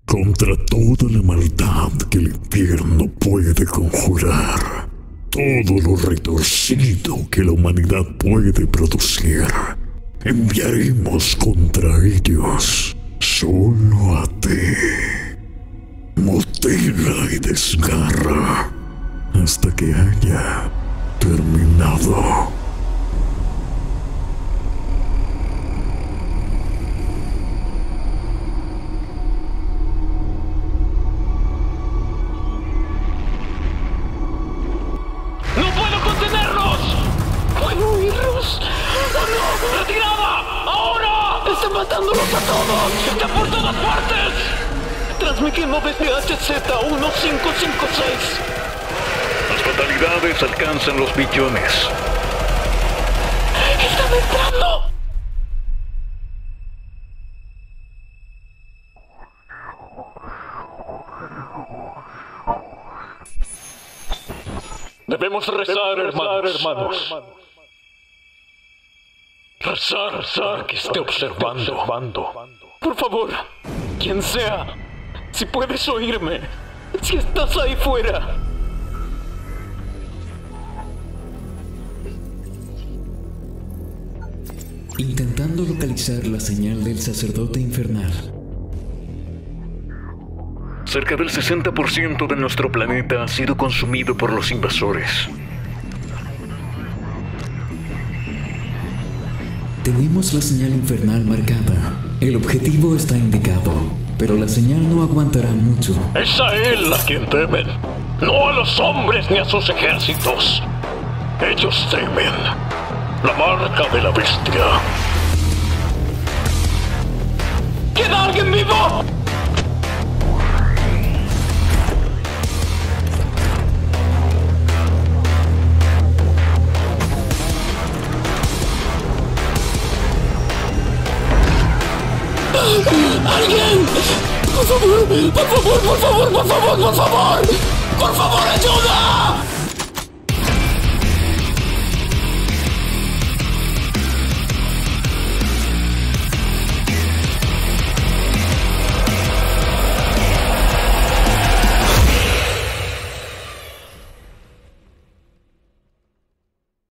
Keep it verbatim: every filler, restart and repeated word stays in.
Contra toda la maldad que el infierno puede conjurar, todo lo retorcido que la humanidad puede producir, enviaremos contra ellos solo a ti. Mutila y desgarra hasta que haya terminado. ¡No puedo contenerlos! ¡Puedo huirlos! ¡Oh no! ¡Retirada! ¡Ahora! ¡Están matándolos a todos! ¡Están por todas partes! Transmitiendo desde H Z uno cinco cinco seis. Las fatalidades alcanzan los billones. ¡Están entrando! Debemos rezar, Debemos hermanos, rezar, hermanos. Rezar, rezar, que esté observando. observando. Por favor, quien sea, si puedes oírme, si estás ahí fuera. Intentando localizar la señal del sacerdote infernal. Cerca del sesenta por ciento de nuestro planeta ha sido consumido por los invasores. Tenemos la señal infernal marcada. El objetivo está indicado, pero la señal no aguantará mucho. Es a él a quien temen, no a los hombres ni a sus ejércitos. Ellos temen la marca de la bestia. ¿Queda alguien vivo? ¡Alguien! ¡Por favor! ¡Por favor! ¡Por favor! ¡Por favor! ¡Por favor! ¡Por favor! ¡Ayuda!